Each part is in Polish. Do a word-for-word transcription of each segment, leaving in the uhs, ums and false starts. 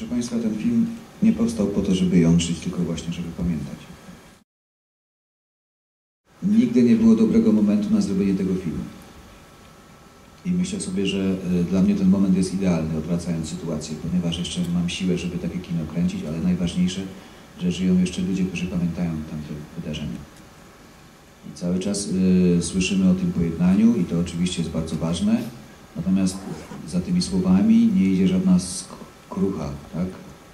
Proszę Państwa, ten film nie powstał po to, żeby jątrzyć, tylko właśnie, żeby pamiętać. Nigdy nie było dobrego momentu na zrobienie tego filmu. I myślę sobie, że dla mnie ten moment jest idealny, odwracając sytuację, ponieważ jeszcze mam siłę, żeby takie kino kręcić, ale najważniejsze, że żyją jeszcze ludzie, którzy pamiętają tamte wydarzenia. I cały czas y, słyszymy o tym pojednaniu i to oczywiście jest bardzo ważne, natomiast za tymi słowami nie idzie żadna skrucha, tak?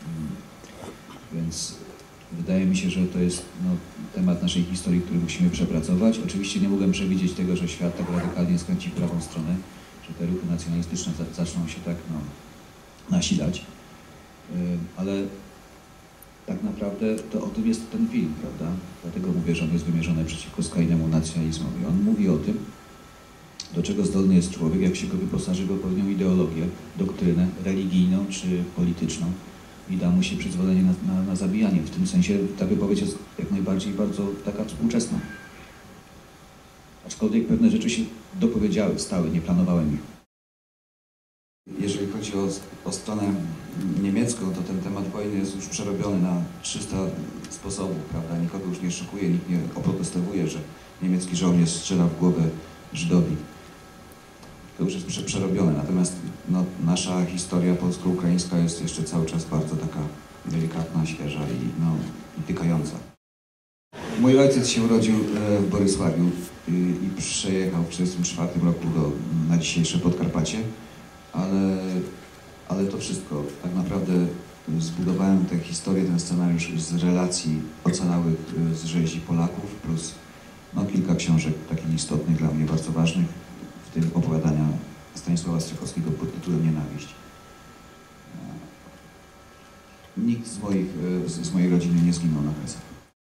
Więc wydaje mi się, że to jest no, temat naszej historii, który musimy przepracować. Oczywiście nie mogłem przewidzieć tego, że świat tak radykalnie skręci w prawą stronę, że te ruchy nacjonalistyczne zaczną się tak no, nasilać. Ale tak naprawdę to o tym jest ten film, prawda? Dlatego mówię, że on jest wymierzony przeciwko skrajnemu nacjonalizmowi. On mówi o tym, do czego zdolny jest człowiek, jak się go wyposaży w odpowiednią ideologię, doktrynę religijną czy polityczną i da mu się przyzwolenie na, na, na zabijanie. W tym sensie ta wypowiedź jest jak najbardziej bardzo taka współczesna. Aczkolwiek pewne rzeczy się dopowiedziały, stały, nie planowałem ich. Jeżeli chodzi o, o stronę niemiecką, to ten temat wojny jest już przerobiony na trzysta sposobów, prawda? Nikogo już nie szokuje, nikt nie oprotestowuje, że niemiecki żołnierz strzela w głowę Żydowi. To już jest przerobione, natomiast no, nasza historia polsko-ukraińska jest jeszcze cały czas bardzo taka delikatna, świeża i, no, i tykająca. Mój ojciec się urodził w Borysławiu i przejechał w tysiąc dziewięćset trzydziestym czwartym roku do, na dzisiejsze Podkarpacie, ale, ale to wszystko. Tak naprawdę zbudowałem tę historię, ten scenariusz z relacji ocalałych z rzezi Polaków, plus no, kilka książek takich istotnych dla mnie, bardzo ważnych, w tym opowiadania Stanisława Strzechowskiego pod tytułem Nienawiść. Nikt z, moich, z mojej rodziny nie zginął na Kresach.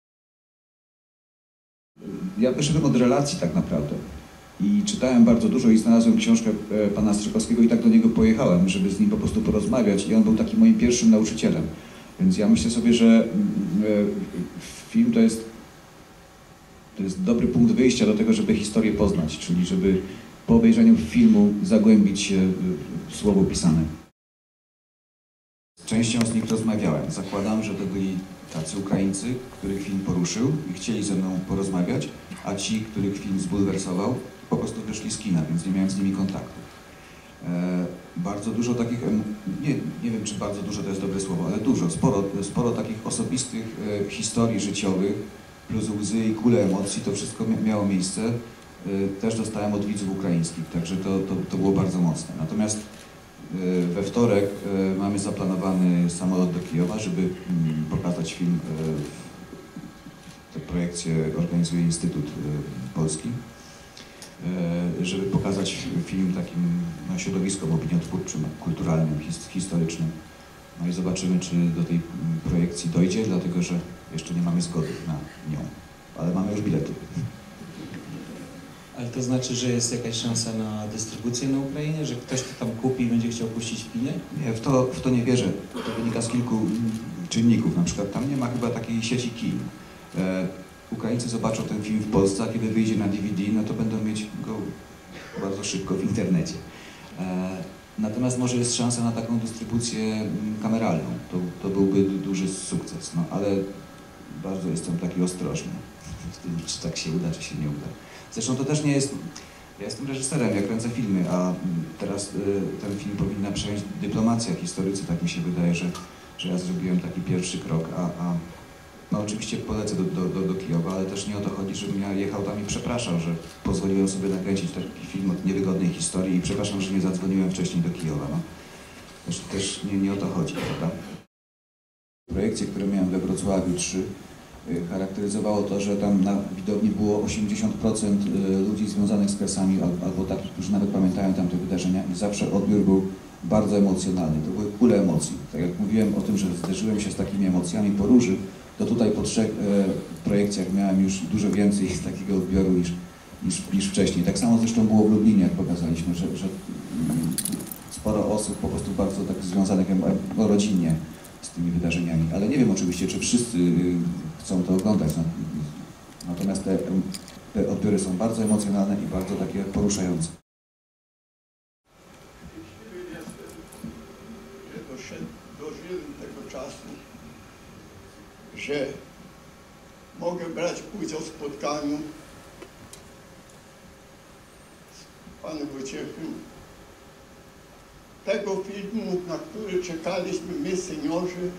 Ja wyszedłem od relacji tak naprawdę i czytałem bardzo dużo i znalazłem książkę pana Strzechowskiego i tak do niego pojechałem, żeby z nim po prostu porozmawiać i on był takim moim pierwszym nauczycielem. Więc ja myślę sobie, że film to jest, to jest dobry punkt wyjścia do tego, żeby historię poznać, czyli żeby po obejrzeniu filmu zagłębić się w słowo pisane. Z częścią z nich rozmawiałem. Zakładam, że to byli tacy Ukraińcy, których film poruszył i chcieli ze mną porozmawiać, a ci, których film zbulwersował, po prostu wyszli z kina, więc nie miałem z nimi kontaktu. E, bardzo dużo takich, nie, nie wiem czy bardzo dużo to jest dobre słowo, ale dużo, sporo, sporo takich osobistych e, historii życiowych, plus łzy i kule emocji, to wszystko miało miejsce. E, też dostałem od widzów ukraińskich, także to, to, to było bardzo mocne. Natomiast e, we wtorek e, mamy zaplanowany samolot do Kijowa, żeby m, pokazać film. E, tę projekcję organizuje Instytut e, Polski. Żeby pokazać film takim no, środowiskom opiniotwórczym, kulturalnym, his historycznym. No i zobaczymy, czy do tej projekcji dojdzie, dlatego że jeszcze nie mamy zgody na nią, ale mamy już bilety. Ale to znaczy, że jest jakaś szansa na dystrybucję na Ukrainie, że ktoś to tam kupi i będzie chciał puścić w kinie? Nie, w to, w to nie wierzę. To wynika z kilku czynników. Na przykład tam nie ma chyba takiej sieci kin. E Ukraińcy zobaczą ten film w Polsce, a kiedy wyjdzie na D V D, no to będą mieć go bardzo szybko w internecie. E, natomiast może jest szansa na taką dystrybucję kameralną. To, to byłby duży sukces, no ale bardzo jestem taki ostrożny w tym, czy tak się uda, czy się nie uda. Zresztą to też nie jest... Ja jestem reżyserem, ja kręcę filmy, a teraz y, ten film powinna przejąć dyplomacja, historycy, tak mi się wydaje, że, że ja zrobiłem taki pierwszy krok, a, a no oczywiście polecę do, do, do, do Kijowa, ale też nie o to chodzi, żebym ja jechał tam i przepraszał, że pozwoliłem sobie nakręcić taki film od niewygodnej historii i przepraszam, że nie zadzwoniłem wcześniej do Kijowa. No. Też, też nie, nie o to chodzi, prawda? Projekcje, które miałem we Wrocławiu trzy, charakteryzowało to, że tam na widowni było osiemdziesiąt procent ludzi związanych z Kresami, albo takich, którzy nawet pamiętają tamte wydarzenia i zawsze odbiór był bardzo emocjonalny. To były kule emocji. Tak jak mówiłem o tym, że zderzyłem się z takimi emocjami po Róży, to tutaj po trzech e, projekcjach miałem już dużo więcej takiego odbioru niż, niż, niż wcześniej. Tak samo zresztą było w Lublinie, jak pokazaliśmy, że, że mm, sporo osób po prostu bardzo tak związanych no, rodzinnie z tymi wydarzeniami. Ale nie wiem oczywiście, czy wszyscy y, chcą to oglądać. No, natomiast te, te odbiory są bardzo emocjonalne i bardzo takie poruszające. dożyłem tego czasu, że mogę brać udział w spotkaniu z panem Wojciechem. Tego filmu, na który czekaliśmy my, seniorzy,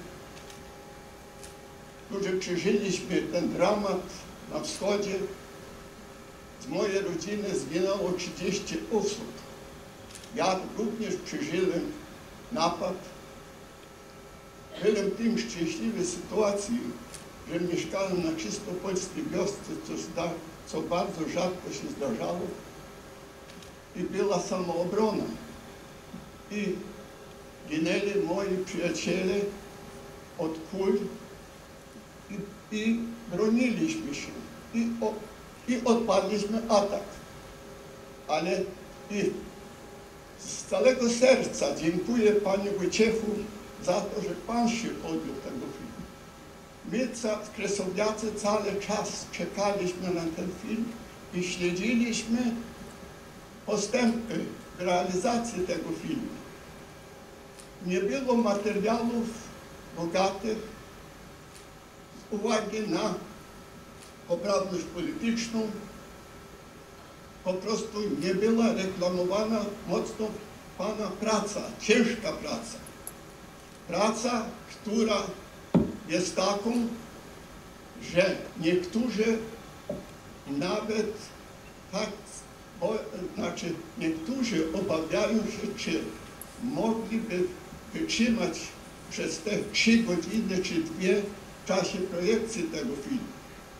którzy przeżyliśmy ten dramat na wschodzie. Z mojej rodziny zginęło trzydzieści osób. Ja również przeżyłem napad. Byłem w tym szczęśliwej sytuacji, że mieszkałem na czystopolskiej wiosce, co, zda, co bardzo rzadko się zdarzało. I była samoobrona. I ginęli moi przyjaciele od kul i, i broniliśmy się. I, o, I odpadliśmy atak. Ale i z całego serca dziękuję panu Wojciechu za to, że pan się podjął tego filmu. My, kresowiacy, cały czas czekaliśmy na ten film i śledziliśmy postępy realizacji tego filmu. Nie było materiałów bogatych z uwagi na poprawność polityczną. Po prostu nie była reklamowana mocno pana praca, ciężka praca. Praca, która jest taką, że niektórzy nawet tak, bo, znaczy niektórzy obawiają się, czy mogliby wytrzymać przez te trzy godziny czy dwie w czasie projekcji tego filmu.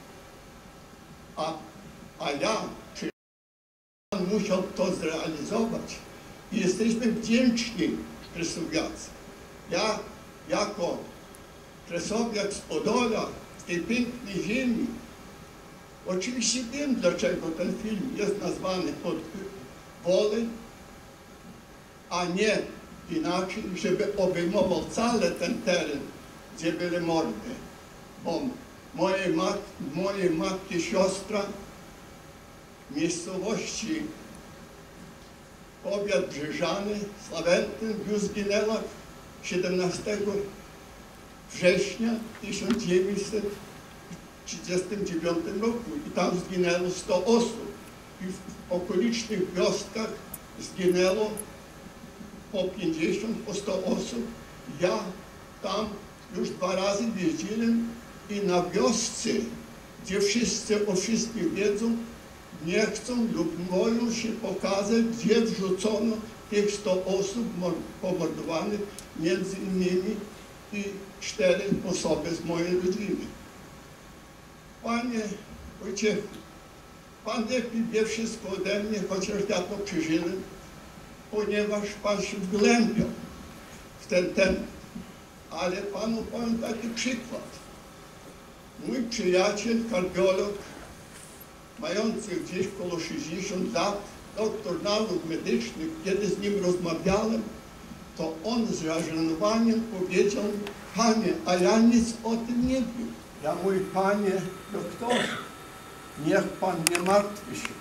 A, a ja, czy pan musiał to zrealizować i jesteśmy wdzięczni kresowiacy. Ja jako kresowiak z Podola, z tej pięknej ziemi, oczywiście wiem, dlaczego ten film jest nazwany pod Woleń, a nie inaczej, żeby obejmował cały ten teren, gdzie były mordy. Bo mojej, mat mojej matki siostra w miejscowości powiat Brzeżany, Sławentyn, już zginęła siedemnastego września tysiąc dziewięćset trzydziestego dziewiątego roku i tam zginęło sto osób i w okolicznych wioskach zginęło po pięćdziesiąt, po sto osób. Ja tam już dwa razy jeździłem i na wiosce, gdzie wszyscy o wszystkim wiedzą, nie chcą lub boją się pokazać, gdzie wrzucono tych sto osób pomordowanych, między innymi i cztery osoby z mojej rodziny. Panie Wojciechu, pan lepiej wie wszystko ode mnie, chociaż ja to przeżyłem, ponieważ pan się wgłębiał w ten temat. Ale panu powiem taki przykład. Mój przyjaciel, kardiolog, mający gdzieś około sześćdziesiąt lat, doktor nauk medycznych, kiedy z nim rozmawiałem, to on z zażenowaniem powiedział: panie, a ja nic o tym nie wiem. Ja mówię: panie doktorze, niech pan nie martwi się.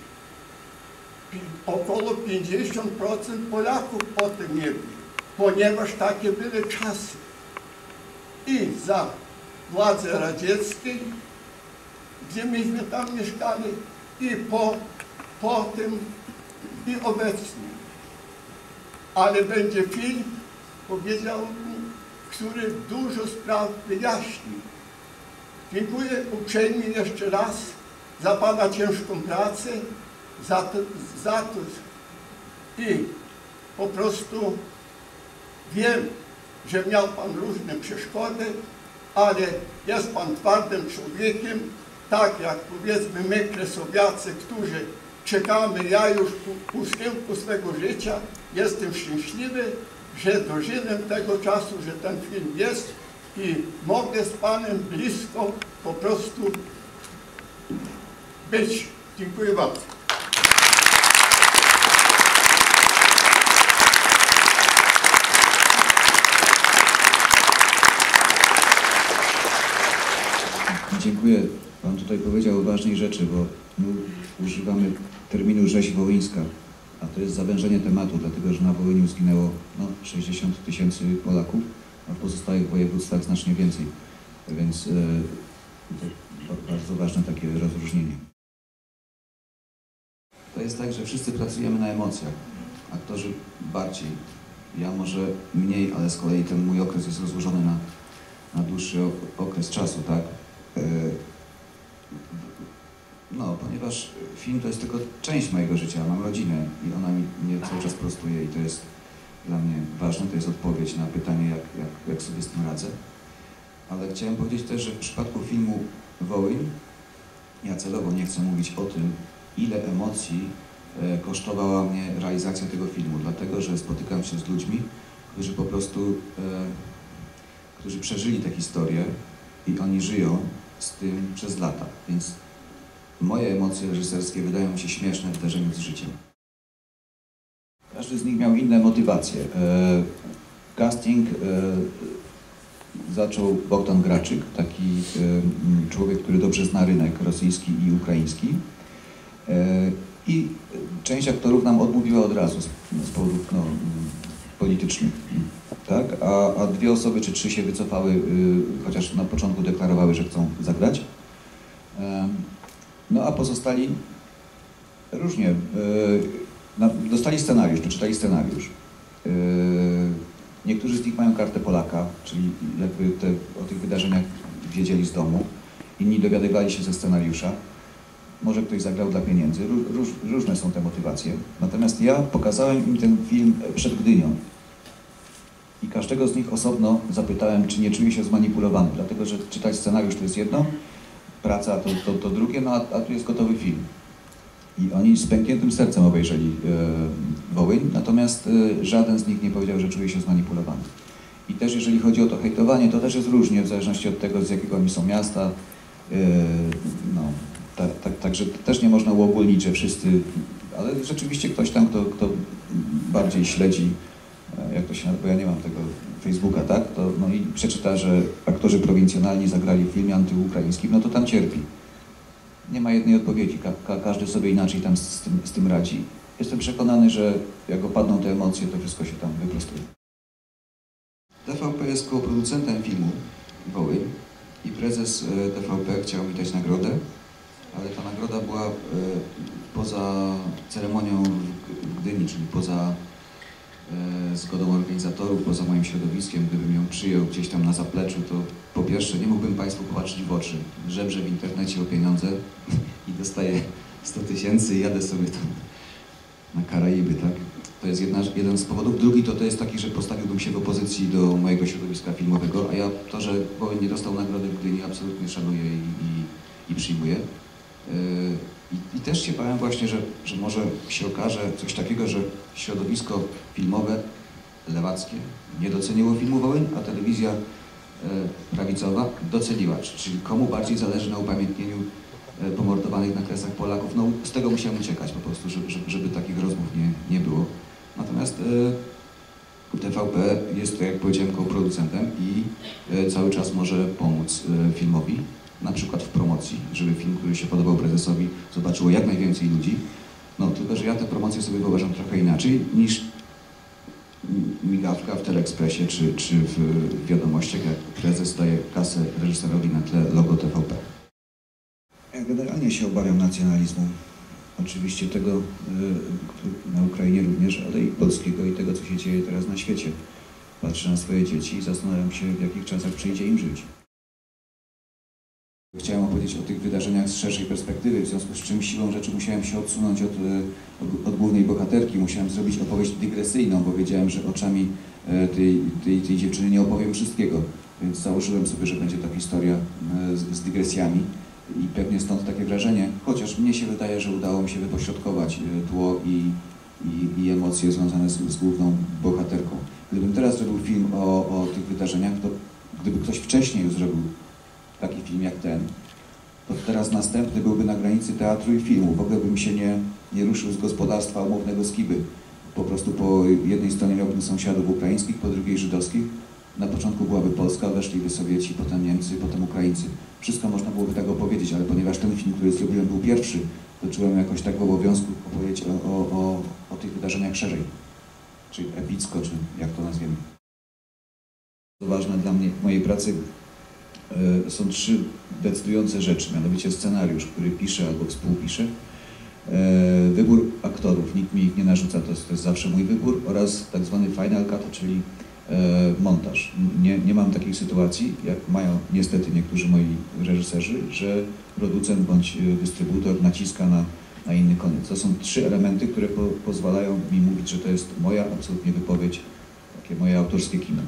Około pięćdziesiąt procent Polaków o tym nie wie, ponieważ takie były czasy. I za władzy radzieckiej, gdzie myśmy tam mieszkali, i po, po tym, i obecnie. Ale będzie film, powiedział, który dużo spraw wyjaśni. Dziękuję uprzejmie jeszcze raz za pana ciężką pracę, za to, za to i po prostu wiem, że miał pan różne przeszkody, ale jest pan twardym człowiekiem, tak jak powiedzmy my, kresowiacy, którzy czekamy, ja już u schyłku swego życia jestem szczęśliwy, że dożyłem tego czasu, że ten film jest i mogę z panem blisko po prostu być. Dziękuję bardzo. Dziękuję. Pan tutaj powiedział o ważnej rzeczy, bo my używamy terminu rzeź wołyńska, a to jest zawężenie tematu, dlatego że na Wołyniu zginęło no, sześćdziesiąt tysięcy Polaków, pozostałych województwach znacznie więcej. Więc e, to bardzo ważne takie rozróżnienie. To jest tak, że wszyscy pracujemy na emocjach. Aktorzy bardziej. Ja może mniej, ale z kolei ten mój okres jest rozłożony na, na dłuższy okres czasu, tak? E, No, ponieważ film to jest tylko część mojego życia, mam rodzinę i ona mi, mnie cały czas prostuje i to jest dla mnie ważne, to jest odpowiedź na pytanie, jak, jak, jak sobie z tym radzę. Ale chciałem powiedzieć też, że w przypadku filmu Wołyń ja celowo nie chcę mówić o tym, ile emocji e, kosztowała mnie realizacja tego filmu, dlatego że spotykam się z ludźmi, którzy po prostu, e, którzy przeżyli tę historię i oni żyją z tym przez lata, więc moje emocje reżyserskie wydają mi się śmieszne w zderzeniu z życiem. Każdy z nich miał inne motywacje. E, casting e, zaczął Bogdan Graczyk, taki e, człowiek, który dobrze zna rynek rosyjski i ukraiński. E, I część aktorów nam odmówiła od razu z, z powodów no, politycznych. Tak? A, a dwie osoby czy trzy się wycofały, y, chociaż na początku deklarowały, że chcą zagrać. E, No a pozostali różnie. Yy, dostali scenariusz, doczytali scenariusz. Yy, niektórzy z nich mają kartę Polaka, czyli jakby te, o tych wydarzeniach wiedzieli z domu. Inni dowiadywali się ze scenariusza. Może ktoś zagrał dla pieniędzy. Róż, różne są te motywacje. Natomiast ja pokazałem im ten film przed Gdynią. I każdego z nich osobno zapytałem, czy nie czuje się zmanipulowany. Dlatego, że czytać scenariusz to jest jedno, praca to, to, to drugie, no a, a tu jest gotowy film. I oni z pękniętym sercem obejrzeli e, Wołyń, natomiast e, żaden z nich nie powiedział, że czuje się zmanipulowany. I też jeżeli chodzi o to hejtowanie, to też jest różnie, w zależności od tego, z jakiego oni są miasta. E, no, tak, tak, także też nie można uogólnić, że wszyscy, ale rzeczywiście ktoś tam, kto, kto bardziej śledzi, jak to się nazywa, bo ja nie mam tego Facebooka, tak? To, no i przeczyta, że aktorzy prowincjonalni zagrali w filmie antyukraińskim, no to tam cierpi. Nie ma jednej odpowiedzi, ka ka każdy sobie inaczej tam z, z, tym, z tym radzi. Jestem przekonany, że jak opadną te emocje, to wszystko się tam wyprostuje. T V P jest koproducentem filmu Wołyń i prezes T V P chciał mi dać nagrodę, ale ta nagroda była e, poza ceremonią w Gdyni, czyli poza zgodą organizatorów, poza moim środowiskiem. Gdybym ją przyjął gdzieś tam na zapleczu, to po pierwsze nie mógłbym Państwu popatrzeć w oczy. Żebrze w internecie o pieniądze i dostaję sto tysięcy i jadę sobie tam na Karaiby, tak? To jest jedna, jeden z powodów. Drugi to, to jest taki, że postawiłbym się w opozycji do mojego środowiska filmowego, a ja to, że Wołyń nie dostał nagrody w Gdyni, absolutnie szanuję i, i, i przyjmuję. I, I też się bałem właśnie, że, że może się okaże coś takiego, że środowisko filmowe, lewackie nie doceniło filmu Wołyń, a telewizja e, prawicowa doceniła. Czyli komu bardziej zależy na upamiętnieniu e, pomordowanych na Kresach Polaków. No z tego musiałem uciekać po prostu, żeby, żeby, żeby takich rozmów nie, nie było. Natomiast e, T V P jest, jak powiedziałem, koproducentem i e, cały czas może pomóc e, filmowi. Na przykład w promocji, żeby film, który się podobał prezesowi, zobaczyło jak najwięcej ludzi. No tylko, że ja tę promocję sobie wyobrażam trochę inaczej niż migawka w Teleekspresie czy, czy w Wiadomościach, jak prezes daje kasę reżyserowi na tle logo T V P. Ja generalnie się obawiam nacjonalizmu. Oczywiście tego na Ukrainie również, ale i polskiego i tego, co się dzieje teraz na świecie. Patrzę na swoje dzieci i zastanawiam się, w jakich czasach przyjdzie im żyć. Chciałem opowiedzieć o tych wydarzeniach z szerszej perspektywy, w związku z czym siłą rzeczy musiałem się odsunąć od, od, od głównej bohaterki. Musiałem zrobić opowieść dygresyjną, bo wiedziałem, że oczami tej, tej, tej dziewczyny nie opowiem wszystkiego. Więc założyłem sobie, że będzie to historia z, z dygresjami i pewnie stąd takie wrażenie, chociaż mnie się wydaje, że udało mi się wypośrodkować tło i, i, i emocje związane z, z główną bohaterką. Gdybym teraz zrobił film o, o tych wydarzeniach, to gdyby ktoś wcześniej już zrobił taki film jak ten, to teraz następny byłby na granicy teatru i filmu. W ogóle bym się nie, nie ruszył z gospodarstwa umownego Skiby. Po prostu po jednej stronie miałbym sąsiadów ukraińskich, po drugiej żydowskich. Na początku byłaby Polska, weszliby Sowieci, potem Niemcy, potem Ukraińcy. Wszystko można byłoby tak opowiedzieć, ale ponieważ ten film, który zrobiłem, był pierwszy, to czułem jakoś tak w obowiązku opowiedzieć o, o, o, o tych wydarzeniach szerzej. Czyli epicko, czy jak to nazwiemy. Ważne dla mnie w mojej pracy e, są trzy decydujące rzeczy, mianowicie scenariusz, który piszę albo współpiszę, e, wybór aktorów, nikt mi ich nie narzuca, to jest, to jest zawsze mój wybór, oraz tak zwany final cut, czyli e, montaż. Nie, nie mam takiej sytuacji, jak mają niestety niektórzy moi reżyserzy, że producent bądź dystrybutor naciska na, na inny koniec. To są trzy elementy, które po, pozwalają mi mówić, że to jest moja absolutnie wypowiedź, takie moje autorskie kino.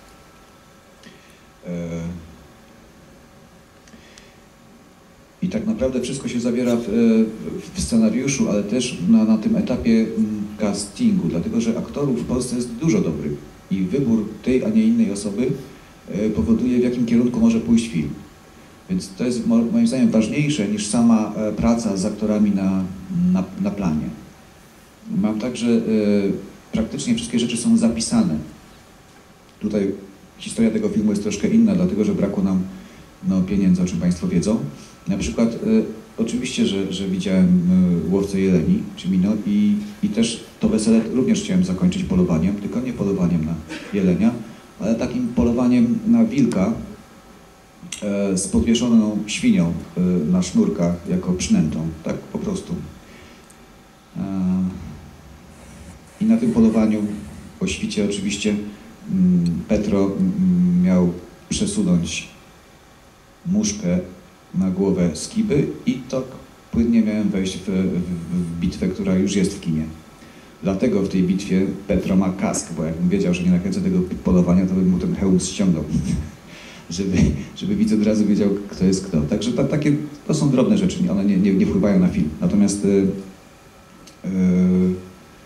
I tak naprawdę wszystko się zawiera w, w scenariuszu, ale też na, na tym etapie castingu, dlatego że aktorów w Polsce jest dużo dobrych i wybór tej, a nie innej osoby powoduje, w jakim kierunku może pójść film. Więc to jest moim zdaniem ważniejsze niż sama praca z aktorami na, na, na planie. Mam tak, że praktycznie wszystkie rzeczy są zapisane. Tutaj historia tego filmu jest troszkę inna, dlatego że brakło nam no, pieniędzy, o czym Państwo wiedzą. Na przykład, e, oczywiście, że, że widziałem e, Łowcę Jeleni, Cimino, i, i też to wesele również chciałem zakończyć polowaniem, tylko nie polowaniem na jelenia, ale takim polowaniem na wilka e, z podwieszoną świnią e, na sznurkach jako przynętą, tak po prostu. E, I na tym polowaniu o świcie oczywiście Petro miał przesunąć muszkę na głowę Skiby i tak płynnie miałem wejść w, w, w bitwę, która już jest w kinie. Dlatego w tej bitwie Petro ma kask, bo jakbym wiedział, że nie nakręcę tego polowania, to bym mu ten hełm ściągnął, żeby, żeby widz od razu wiedział, kto jest kto. Także to, takie, to są drobne rzeczy, one nie, nie, nie wpływają na film. Natomiast yy, yy,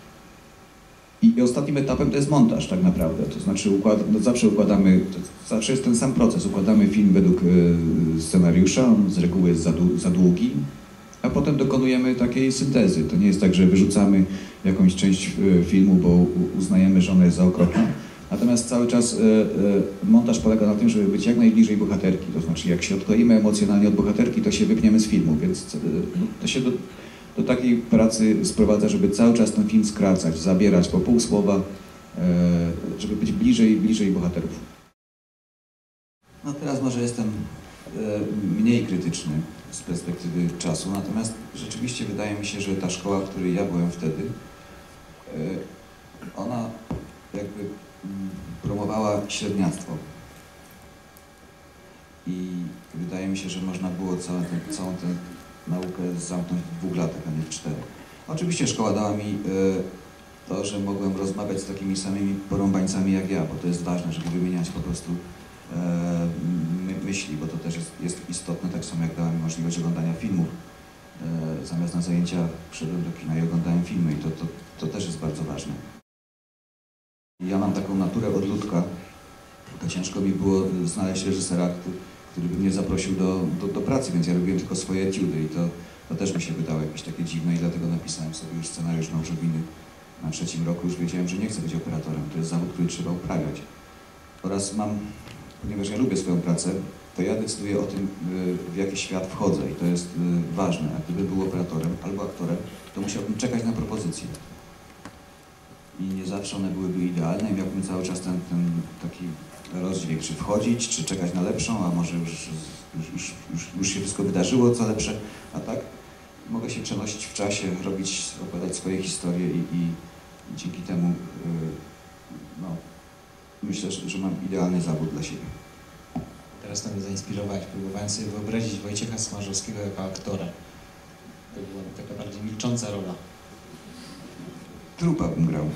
I ostatnim etapem to jest montaż tak naprawdę, to znaczy układ, no zawsze układamy, zawsze jest ten sam proces, układamy film według y, scenariusza, on z reguły jest za, za długi, a potem dokonujemy takiej syntezy. To nie jest tak, że wyrzucamy jakąś część y, filmu, bo uznajemy, że ona jest za okropna. Natomiast cały czas y, y, montaż polega na tym, żeby być jak najbliżej bohaterki, to znaczy jak się odkleimy emocjonalnie od bohaterki, to się wypniemy z filmu, więc y, to się do, do takiej pracy sprowadza, żeby cały czas ten film skracać, zabierać po pół słowa, żeby być bliżej, bliżej bohaterów. No teraz może jestem mniej krytyczny z perspektywy czasu, natomiast rzeczywiście wydaje mi się, że ta szkoła, w której ja byłem wtedy, ona jakby promowała średniactwo. I wydaje mi się, że można było całą tę, całą tę naukę zamknąć w dwóch latach, a nie w czterech. Oczywiście szkoła dała mi y, to, że mogłem rozmawiać z takimi samymi porąbańcami jak ja, bo to jest ważne, żeby wymieniać po prostu y, my, myśli, bo to też jest, jest istotne, tak samo jak dała mi możliwość oglądania filmów. Y, zamiast na zajęcia wszedłem do kina i oglądałem filmy i to, to, to też jest bardzo ważne. Ja mam taką naturę odludka, to ciężko mi było znaleźć reżysera, który, który by mnie zaprosił do, do, do pracy, więc ja robiłem tylko swoje etiudy i to, to też mi się wydało jakieś takie dziwne i dlatego napisałem sobie już scenariusz Małżowiny. Na trzecim roku już wiedziałem, że nie chcę być operatorem, to jest zawód, który trzeba uprawiać. Oraz mam, ponieważ ja lubię swoją pracę, to ja decyduję o tym, w jaki świat wchodzę i to jest ważne. A gdyby był operatorem albo aktorem, to musiałbym czekać na propozycje. I nie zawsze one byłyby idealne i miałbym cały czas ten, ten taki rozdźwięk, czy wchodzić, czy czekać na lepszą, a może już, już, już, już, już się wszystko wydarzyło, co lepsze, a tak mogę się przenosić w czasie, robić, opowiadać swoje historie i, i dzięki temu yy, no, myślę, że, że mam idealny zawód dla siebie. Teraz to mnie zainspirowałeś, próbowałem sobie wyobrazić Wojciecha Smarzowskiego jako aktora. To była taka bardziej milcząca rola. Trupa bym grał.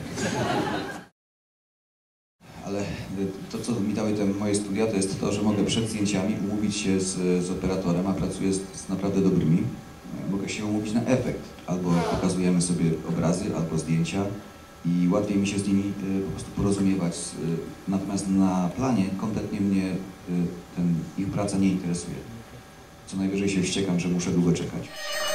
Ale to, co mi dały te moje studia, to jest to, że mogę przed zdjęciami umówić się z, z operatorem, a pracuję z, z naprawdę dobrymi. Mogę się umówić na efekt. Albo pokazujemy sobie obrazy, albo zdjęcia i łatwiej mi się z nimi po prostu porozumiewać. Natomiast na planie kompletnie mnie ten, ich praca nie interesuje. Co najwyżej się wściekam, że muszę długo czekać.